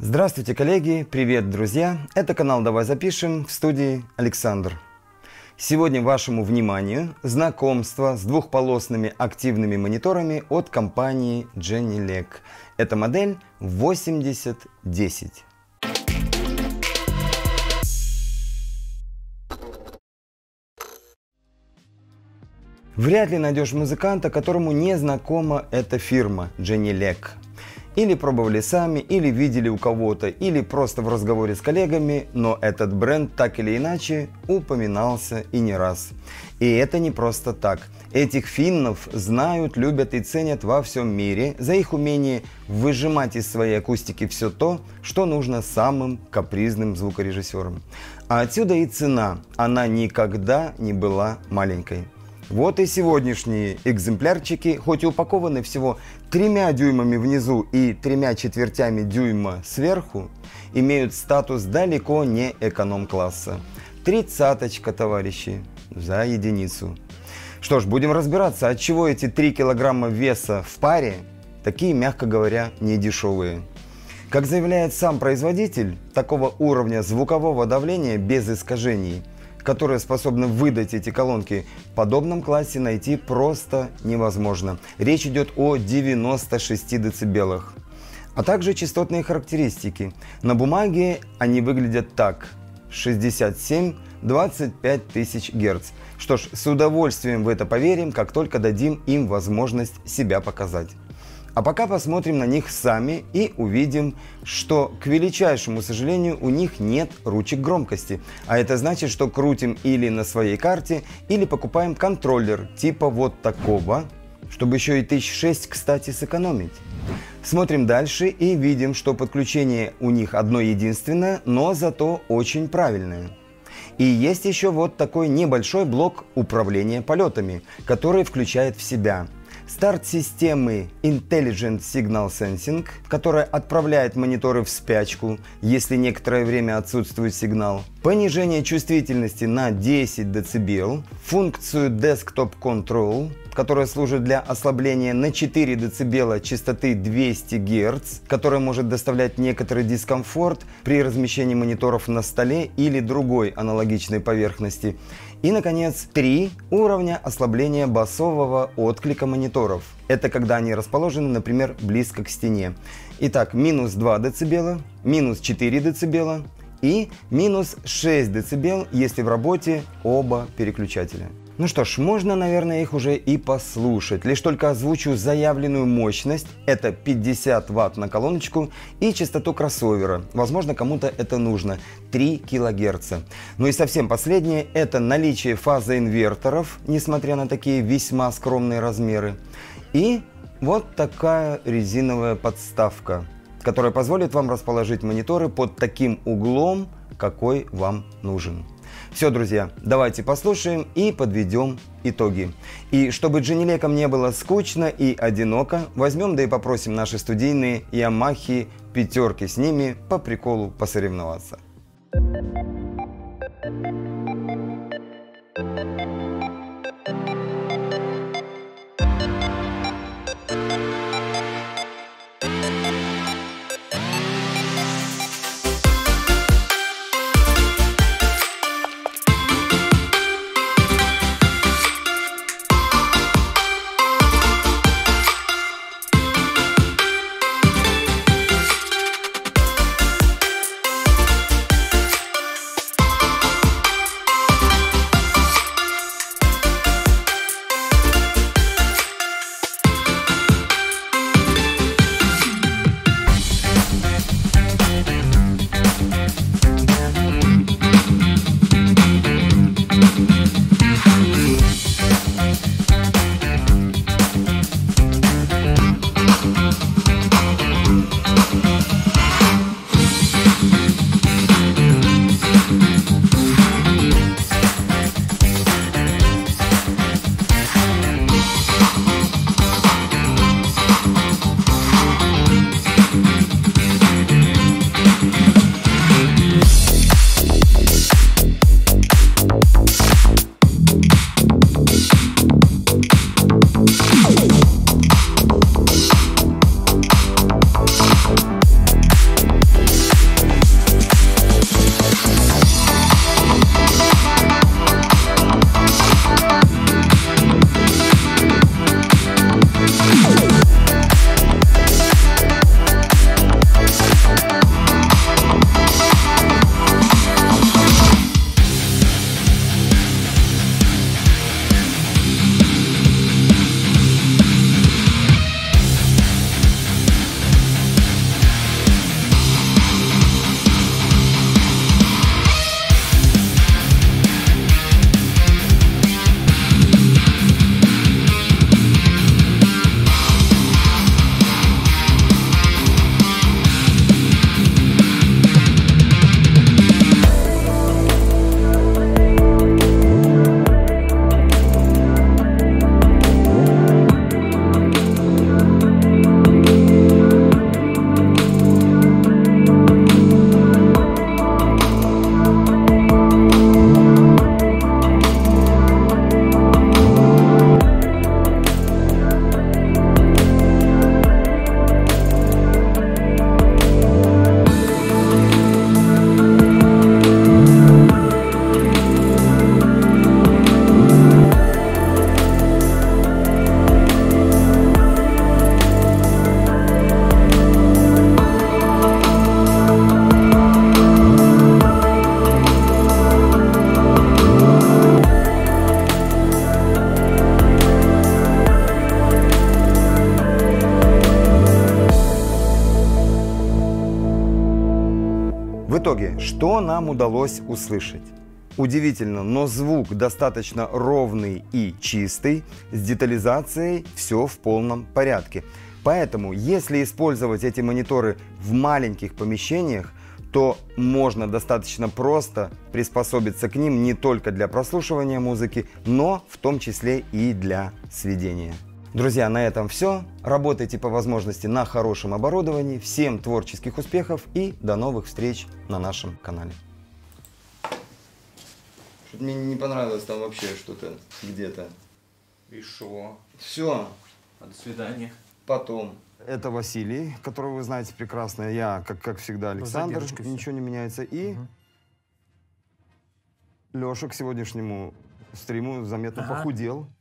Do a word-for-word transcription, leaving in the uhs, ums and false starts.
Здравствуйте, коллеги! Привет, друзья! Это канал «Давай запишем», в студии Александр. Сегодня вашему вниманию знакомство с двухполосными активными мониторами от компании Genelec. Это модель восемьдесят десять. Вряд ли найдешь музыканта, которому не знакома эта фирма Genelec. Или пробовали сами, или видели у кого-то, или просто в разговоре с коллегами, но этот бренд так или иначе упоминался и не раз. И это не просто так. Этих финнов знают, любят и ценят во всем мире за их умение выжимать из своей акустики все то, что нужно самым капризным звукорежиссерам. А отсюда и цена. Она никогда не была маленькой. Вот и сегодняшние экземплярчики, хоть и упакованы всего тремя дюймами внизу и тремя четвертями дюйма сверху, имеют статус далеко не эконом-класса. Тридцаточка, товарищи, за единицу. Что ж, будем разбираться, от чего эти три килограмма веса в паре такие, мягко говоря, не дешевые. Как заявляет сам производитель, такого уровня звукового давления без искажений, которые способны выдать эти колонки, в подобном классе найти просто невозможно. Речь идет о девяноста шести децибелах. А также частотные характеристики. На бумаге они выглядят так: шестьдесят семь — двадцать пять тысяч герц. Что ж, с удовольствием в это поверим, как только дадим им возможность себя показать. А пока посмотрим на них сами и увидим, что, к величайшему сожалению, у них нет ручек громкости. А это значит, что крутим или на своей карте, или покупаем контроллер типа вот такого, чтобы еще и тысяч шесть, кстати, сэкономить. Смотрим дальше и видим, что подключение у них одно единственное, но зато очень правильное. И есть еще вот такой небольшой блок управления полетами, который включает в себя старт системы Intelligent Signal Sensing, которая отправляет мониторы в спячку, если некоторое время отсутствует сигнал, понижение чувствительности на десять децибел, функцию Desktop Control, которая служит для ослабления на четыре децибела частоты двести герц, которая может доставлять некоторый дискомфорт при размещении мониторов на столе или другой аналогичной поверхности. И, наконец, три уровня ослабления басового отклика мониторов. Это когда они расположены, например, близко к стене. Итак, минус два децибела, минус четыре децибела и минус шесть децибел, если в работе оба переключателя. Ну что ж, можно, наверное, их уже и послушать. Лишь только озвучу заявленную мощность. Это пятьдесят ватт на колоночку и частоту кроссовера. Возможно, кому-то это нужно. три килогерца. Ну и совсем последнее – это наличие фазоинверторов, несмотря на такие весьма скромные размеры. И вот такая резиновая подставка, которая позволит вам расположить мониторы под таким углом, какой вам нужен. Все, друзья, давайте послушаем и подведем итоги. И чтобы Genelec не было скучно и одиноко, возьмем да и попросим наши студийные Yamaha пятерки с ними по приколу посоревноваться. В итоге, что нам удалось услышать? Удивительно, но звук достаточно ровный и чистый, с детализацией все в полном порядке. Поэтому, если использовать эти мониторы в маленьких помещениях, то можно достаточно просто приспособиться к ним не только для прослушивания музыки, но в том числе и для сведения. Друзья, на этом все. Работайте по возможности на хорошем оборудовании. Всем творческих успехов и до новых встреч на нашем канале. Мне не понравилось там вообще что-то где-то. И шо? Все. А до свидания. Потом. Это Василий, которого вы знаете прекрасно. Я, как, как всегда, Александр. Ничего не меняется. И угу. Леша к сегодняшнему стриму заметно ага. похудел.